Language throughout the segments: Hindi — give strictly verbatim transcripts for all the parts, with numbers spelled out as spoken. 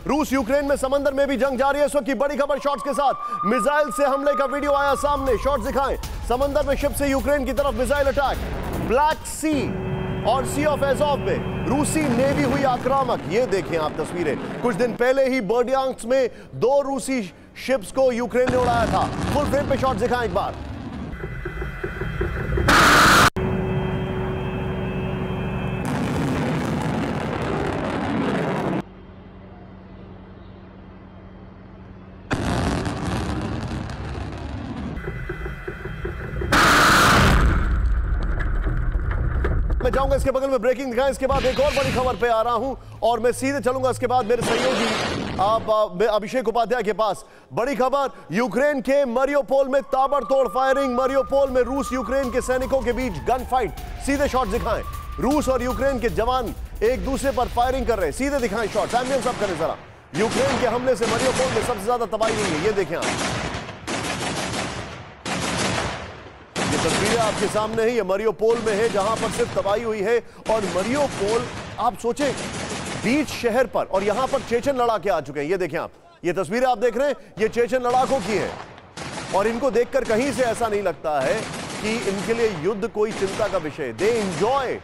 रूस यूक्रेन में समंदर में भी जंग जारी है। इस वक्त की बड़ी खबर शॉट्स के साथ मिसाइल से हमले का वीडियो आया सामने। शॉट्स दिखाएं, समंदर में शिप से यूक्रेन की तरफ मिसाइल अटैक। ब्लैक सी और सी ऑफ एज़ोव में रूसी नेवी हुई आक्रामक। ये देखें आप तस्वीरें, कुछ दिन पहले ही बर्डियांस्क में दो रूसी शिप्स को यूक्रेन ने उड़ाया था। फुल फ्रेम पे शॉट दिखाएं एक बार। मैं जाऊंगा इसके बगल में ब्रेकिंग दिखाएं, इसके बाद एक और बड़ी खबर पे आ रहा हूं और मैं सीधे चलूंगा इसके बाद मेरे सहयोगी आप अभिषेक उपाध्याय के पास। बड़ी खबर, यूक्रेन के मरियोपोल में ताबड़तोड़ फायरिंग। मरियोपोल में रूस यूक्रेन के सैनिकों के बीच गन फाइट। सीधे शॉट दिखाएं, रूस और यूक्रेन के जवान एक दूसरे पर फायरिंग कर रहे हैं। सीधे दिखाएं शॉट, एम्बियंस अप करें जरा। यूक्रेन के हमले से मरियोपोल में सबसे ज्यादा तबाही हुई है, ये देखें आप। ये तस्वीरें आपके सामने है, ये मरियोपोल में है जहां पर सिर्फ तबाही हुई है। और मरियोपोल आप सोचें बीच शहर पर, और यहां पर चेचन लड़ाके आ चुके हैं। ये देखें आप, ये तस्वीरें आप देख रहे हैं, ये चेचन लड़ाकों की है। और इनको देखकर कहीं से ऐसा नहीं लगता है कि इनके लिए युद्ध कोई चिंता का विषय। दे एंजॉय,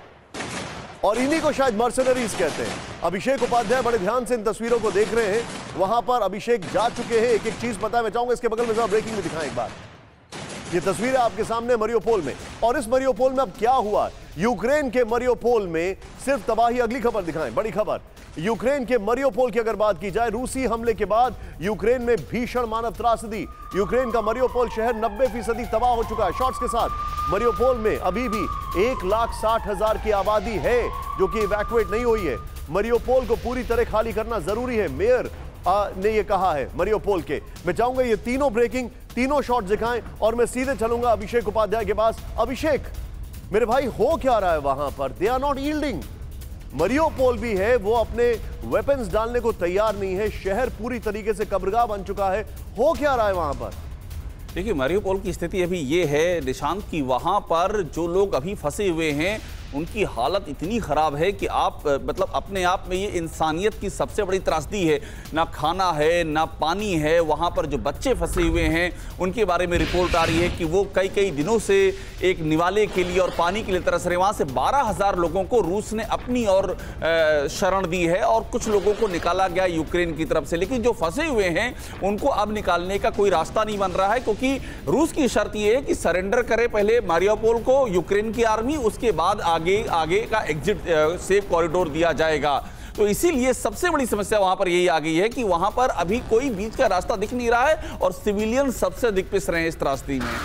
और इन्हीं को शायद मर्सनरीज कहते हैं। अभिषेक उपाध्याय बड़े ध्यान से इन तस्वीरों को देख रहे हैं। वहां पर अभिषेक जा चुके हैं, एक एक चीज पता है। मैं चाहूंगा इसके बगल में जरा ब्रेकिंग में दिखाएं एक बार। ये तस्वीरें आपके सामने मरियोपोल में, और इस मरियोपोल में अब क्या हुआ। यूक्रेन के मरियोपोल में सिर्फ तबाही। अगली खबर दिखाएं, बड़ी खबर, यूक्रेन के मरियोपोल की अगर बात की जाए, रूसी हमले के बाद यूक्रेन में भीषण मानव त्रासदी। यूक्रेन का मरियोपोल शहर नब्बे फीसदी तबाह हो चुका है। शॉट्स के साथ मरियोपोल में अभी भी एक लाख साठ हजार की आबादी है जो कि इवैक्यूएट नहीं हुई है। मरियोपोल को पूरी तरह खाली करना जरूरी है, मेयर आ, ने यह कहा है मरियोपोल के। मैं चाहूंगा ये तीनों ब्रेकिंग, तीनों शॉट दिखाएं और मैं सीधे चलूंगा अभिषेक उपाध्याय के पास। अभिषेक मेरे भाई, हो क्या रहा है वहां पर? They are not yielding. Mariupol भी है, वो अपने वेपन्स डालने को तैयार नहीं है। शहर पूरी तरीके से कब्रगाह बन चुका है। हो क्या रहा है वहां पर? देखिए, मरियोपोल की स्थिति अभी ये है निशांत की, वहां पर जो लोग अभी फंसे हुए हैं उनकी हालत इतनी ख़राब है कि आप मतलब अपने आप में ये इंसानियत की सबसे बड़ी त्रासदी है। ना खाना है, ना पानी है। वहाँ पर जो बच्चे फंसे हुए हैं उनके बारे में रिपोर्ट आ रही है कि वो कई कई दिनों से एक निवाले के लिए और पानी के लिए तरस रहे। वहाँ से बारह हज़ार लोगों को रूस ने अपनी और शरण दी है और कुछ लोगों को निकाला गया यूक्रेन की तरफ से। लेकिन जो फंसे हुए हैं उनको अब निकालने का कोई रास्ता नहीं बन रहा है, क्योंकि रूस की शर्त ये है कि सरेंडर करे पहले मारियोपोल को यूक्रेन की आर्मी, उसके बाद आगे आगे का एग्जिट सेफ कॉरिडोर दिया जाएगा। तो इसीलिए सबसे बड़ी समस्या वहां पर यही आ गई है कि वहां पर अभी कोई बीच का रास्ता दिख नहीं रहा है और सिविलियन सबसे दिख पिस रहे हैं इस त्रासदी में।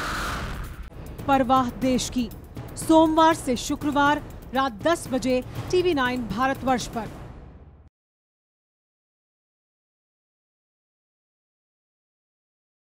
परवाह देश की, सोमवार से शुक्रवार रात दस बजे टीवी नाइन भारतवर्ष पर।